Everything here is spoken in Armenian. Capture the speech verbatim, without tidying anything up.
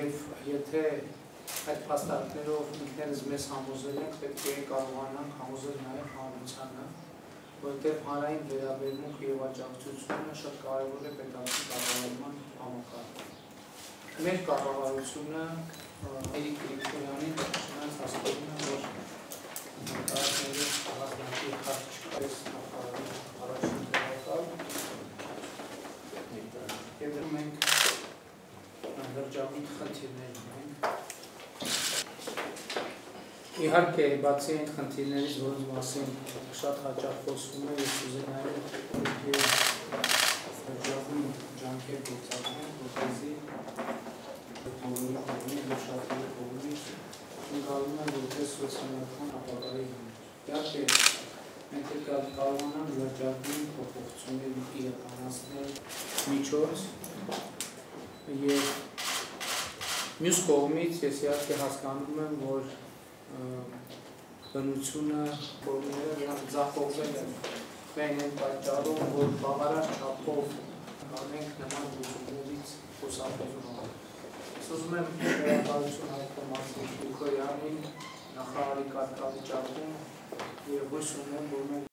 Եվ եթե այդ փաստարկներով ինքներս մեզ համոզել ենք, պետք է կարողանանք համոզել նաև հանրությանը, որտեղ հանրային վերաբերմունքը եւ աջակցությունը շատ կարևոր է պետական կառավարման համակարգում։ Մեր կառավարությունը Էրիկ Գրիգորյանին շնորհակալ հասկանում եմ, որ տարածքների հավաքնակի խաչ չկարես նախարարի առաջին տեղակալ եւ մենք լրջագույն խնդիրներ ունենք։ Իհարկե, բացի այն խնդիրներից, որոնց մասին շատ հաճախ խոսվում է, ես ուզում եմ լրջագույն ջանքեր գործադրել, որպեսզի բոլորի կողմից եւ շատերի կողմից ընկալվում է որպես սոցիալական ապագայի համար։ Իհարկե, մենք պետք է կարողանանք լրջագույն փոփոխություններ իրականացնել միջոց եւ մյուս կողմից ես իհարկե հասկանում եմ, որ բնությունը կողմերը նրանք ձախողվել են միայն այն պատճառով, որ բավարար չափով անենք նման լուծումներից խուսափելու։ Ես ուզում եմ շնորհակալություն հայտնել Մարտին Գրիգորյանին նախարարի կարգավիճակում եւ հույս ունեմ, որ մենք